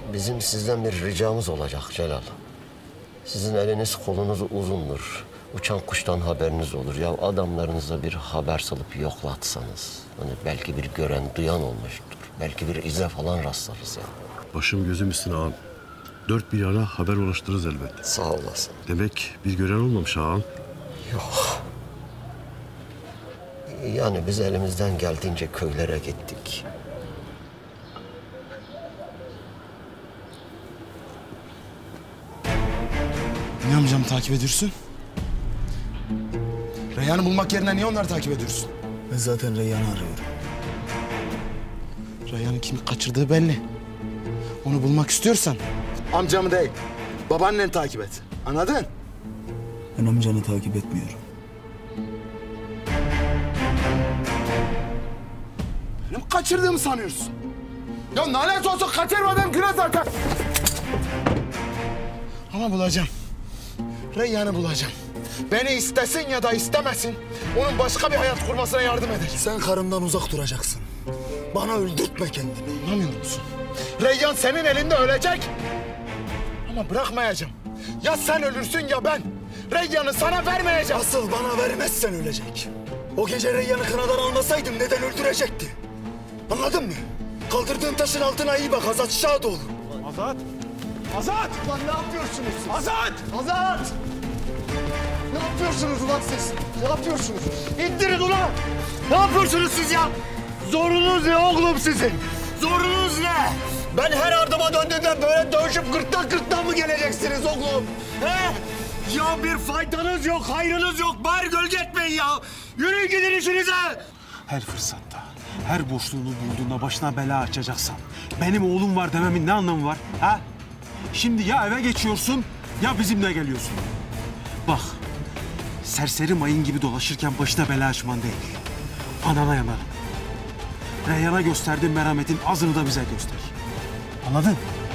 Bizim sizden bir ricamız olacak Celal. Sizin eliniz kolunuz uzundur. Uçan kuştan haberiniz olur. Ya adamlarınıza bir haber salıp yoklatsanız. Hani belki bir gören, duyan olmuştur. Belki bir ize falan rastlarız ya. Başım gözüm üstüne ağam. Dört bir yana haber ulaştırırız elbet. Sağ olasın. Demek bir gören olmamış ağam. Yok. Yani biz elimizden geldiğince köylere gittik. Niye amcamı takip ediyorsun? Reyhan'ı bulmak yerine niye onları takip ediyorsun? Ben zaten Reyhan'ı arıyorum. Reyhan'ın kimi kaçırdığı belli. Onu bulmak istiyorsan amcamı değil, babaannen takip et. Anladın? Ben amcanı takip etmiyorum. Benim kaçırdığımı sanıyorsun. Ya lanet olsun, kaçırmadığım güne zaten. Ama bulacağım. Reyhan'ı bulacağım. Beni istesin ya da istemesin, onun başka bir hayat kurmasına yardım eder. Sen karımdan uzak duracaksın. Bana öldürtme kendini. Anlamıyor musun? Reyhan senin elinde ölecek. Ama bırakmayacağım. Ya sen ölürsün ya ben. Reyhan'ı sana vermeyeceğim. Asıl bana vermezsen ölecek. O gece Reyhan'ı kınadan almasaydım neden öldürecekti? Anladın mı? Kaldırdığın taşın altına iyi bak, Azat Şadoğlu. Azat! Azat! Lan ne yapıyorsunuz siz? Azat! Azat! Ne yapıyorsunuz ulan siz? Ne yapıyorsunuz? İndirin ulan! Ne yapıyorsunuz siz ya? Zorunuz ne oğlum sizin? Zorunuz ne? Ben her ardıma döndüğümde böyle dövüşüp gırtlak mı geleceksiniz oğlum? He? Ya bir faydanız yok, hayrınız yok. Bari gölge etmeyin ya. Yürüyün gidin işinize. Her fırsatta, her boşluğunu bulduğunda başına bela açacaksan benim oğlum var dememin ne anlamı var? Ha? Şimdi ya eve geçiyorsun ya bizimle geliyorsun. Bak, serseri mayın gibi dolaşırken başına bela açman değil. Anana yanarım. Reyhan'a gösterdiğin merhametin azını da bize göster. Anladın?